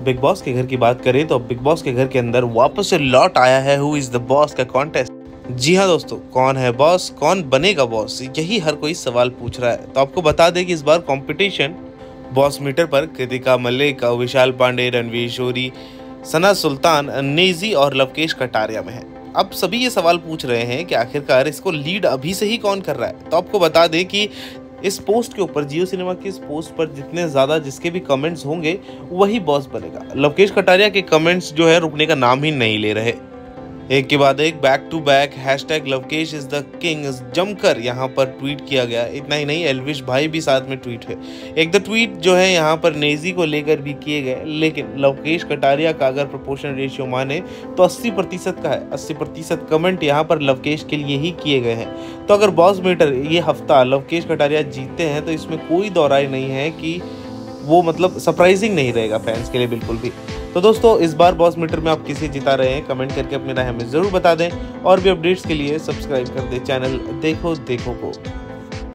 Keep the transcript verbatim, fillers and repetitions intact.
Big boss के घर की बात करें तो बिग बॉस के घर के अंदर वापस से लौट आया है हु इज द बॉस का कॉन्टेस्ट। जी हाँ दोस्तों, कौन है बॉस, कौन बनेगा बॉस, यही हर कोई सवाल पूछ रहा है। तो आपको बता दें कि इस बार कंपटीशन बॉस मीटर पर कृतिका मलिक, विशाल पांडे, रणवीर शोरी, सना सुल्तान, नेजी और लवकेश कटारिया में है। अब सभी ये सवाल पूछ रहे हैं कि आखिरकार इसको लीड अभी से ही कौन कर रहा है। तो आपको बता दें कि इस पोस्ट के ऊपर, जियो सिनेमा की इस पोस्ट पर जितने ज़्यादा जिसके भी कमेंट्स होंगे वही बॉस बनेगा। लवकेश कटारिया के कमेंट्स जो है रुकने का नाम ही नहीं ले रहे, एक के बाद एक back to back hashtag Lovekesh is the king जमकर यहाँ पर ट्वीट किया गया। इतना ही नहीं, एल्विश भाई भी साथ में ट्वीट है। एक द ट्वीट जो है यहाँ पर नेजी को लेकर भी किए गए, लेकिन लवकेश कटारिया का अगर प्रोपोर्शन रेशियो माने तो अस्सी प्रतिशत का है। अस्सी प्रतिशत कमेंट यहाँ पर लवकेश के लिए ही किए गए हैं। तो अगर बॉस मीटर ये हफ्ता लवकेश कटारिया जीतते हैं तो इसमें कोई दौराई नहीं है कि वो मतलब सरप्राइजिंग नहीं रहेगा फैंस के लिए बिल्कुल भी। तो दोस्तों, इस बार बॉस मीटर में आप किसे जिता रहे हैं, कमेंट करके अपनी राय हमें जरूर बता दें। और भी अपडेट्स के लिए सब्सक्राइब कर दें चैनल देखो देखो को।